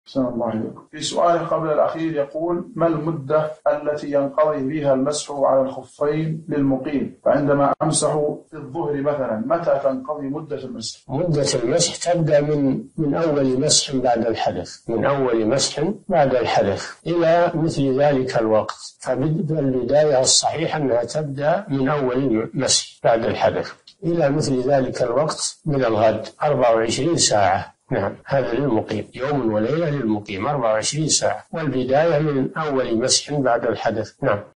أحسن الله عليكم. في سؤال قبل الأخير يقول: ما المدة التي ينقضي بها المسح على الخفين للمقيم؟ فعندما أمسح في الظهر مثلا متى تنقضي مدة المسح؟ مدة المسح تبدأ من أول مسح بعد الحدث، من أول مسح بعد الحدث إلى مثل ذلك الوقت. فالبداية الصحيحة أنها تبدأ من أول مسح بعد الحدث إلى مثل ذلك الوقت من الغد 24 ساعة. نعم، هذا للمقيم، يوم وليلة للمقيم 24 ساعة، والبداية من أول مسح بعد الحدث. نعم.